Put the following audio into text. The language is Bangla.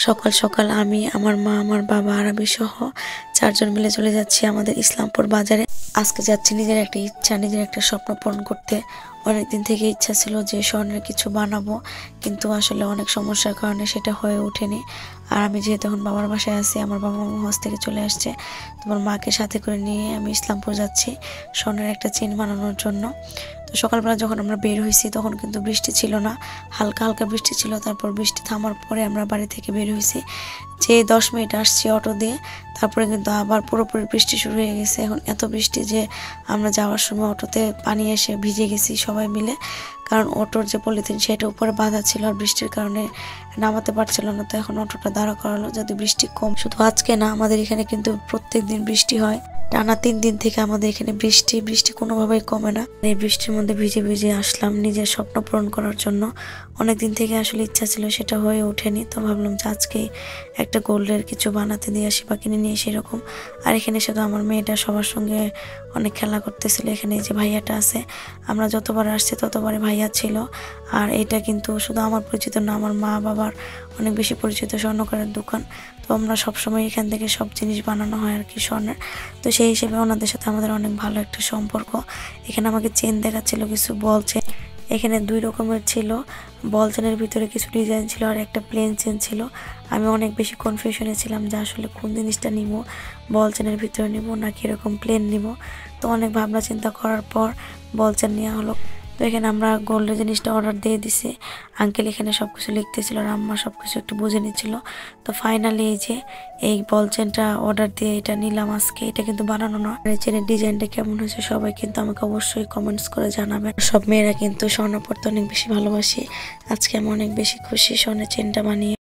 সকাল সকাল আমি, আমার মা, আমার বাবা আর আমি সহ 4 জন মিলে চলে যাচ্ছি আমাদের ইসলামপুর বাজারে। আজকে যাচ্ছি নিজের একটা ইচ্ছা, নিজের একটা স্বপ্ন পূরণ করতে। অনেকদিন থেকে ইচ্ছা ছিল যে স্বর্ণের কিছু বানাবো, কিন্তু আসলে অনেক সমস্যার কারণে সেটা হয়ে ওঠেনি। আর আমি যেহেতু এখন বাবার বাসায় আছি, আমার বাবা মা হজ থেকে চলে আসছে, তোমার মাকে সাথে করে নিয়ে আমি ইসলামপুর যাচ্ছি স্বর্ণের একটা চেন বানানোর জন্য। তো সকালবেলা যখন আমরা বের হয়েছি তখন কিন্তু বৃষ্টি ছিল না, হালকা হালকা বৃষ্টি ছিল। তারপর বৃষ্টি থামার পরে আমরা বাড়ি থেকে বের হয়েছি, যে 10 মিনিট আসছি অটো দিয়ে, তারপরে কিন্তু আবার পুরোপুরি বৃষ্টি শুরু হয়ে গেছে। এখন এত বৃষ্টি যে আমরা যাওয়ার সময় অটোতে পানি এসে ভিজে গেছি সবাই মিলে, কারণ অটোর যে পলিথিন সেটা উপরে বাঁধা ছিল আর বৃষ্টির কারণে নামাতে পারছিল না। তো এখন অটোটা দাঁড়া করালো যাতে বৃষ্টি কম। শুধু আজকে না, আমাদের এখানে কিন্তু প্রত্যেক দিন বৃষ্টি হয়, টানা 3 দিন থেকে আমাদের এখানে বৃষ্টি কোনোভাবেই কমে না। এই বৃষ্টির মধ্যে ভিজে ভিজে আসলাম নিজের স্বপ্ন পূরণ করার জন্য। অনেকদিন থেকে আসলে ইচ্ছা ছিল, সেটা হয়ে ওঠেনি। তো ভাবলাম যে আজকে একটা গোল্ডের কিছু বানাতে দিয়ে আসি বা কিনে নিয়ে সেরকম। আর এখানে শুধু আমার মেয়েটা সবার সঙ্গে অনেক খেলা করতেছিল। এখানে যে ভাইয়াটা আছে, আমরা যতবার আসছি ততবারই ভাইয়া ছিল। আর এটা কিন্তু শুধু আমার পরিচিত না, আমার মা বাবার অনেক বেশি পরিচিত স্বর্ণকারের দোকান। তো আমরা সবসময় এখান থেকে সব জিনিস বানানো হয় আর কি স্বর্ণের। তো সেই হিসেবে ওনাদের সাথে আমাদের অনেক ভালো একটা সম্পর্ক। এখানে আমাকে চেন দেখাচ্ছিল, কিছু বল চেন। এখানে 2 রকমের ছিল, বল চেনের ভিতরে কিছু ডিজাইন ছিল আর একটা প্লেন চেন ছিল। আমি অনেক বেশি কনফিউশনে ছিলাম যে আসলে কোন জিনিসটা নিব, বল চেনের ভিতরে নিব নাকি এরকম প্লেন নিব। তো অনেক ভাবনা চিন্তা করার পর বল চেন নেওয়া হলো। তো এখানে আমরা গোল্ডের জিনিসটা অর্ডার দিয়ে দিছি। আঙ্কেল এখানে সব কিছু লিখতেছিল আর আম্মা সব কিছু একটু বুঝে নিচ্ছিল। তো ফাইনালি এই যে এই বল চেনটা অর্ডার দিয়ে এটা নিলাম আজকে। এটা কিন্তু বানানো না। এই চেনের ডিজাইনটা কেমন হয়েছে সবাই কিন্তু আমাকে অবশ্যই কমেন্টস করে জানাবেন। সব মেয়েরা কিন্তু স্বর্ণ পরতে অনেক বেশি ভালোবাসি। আজকে আমি অনেক বেশি খুশি স্বর্ণের চেনটা বানিয়ে।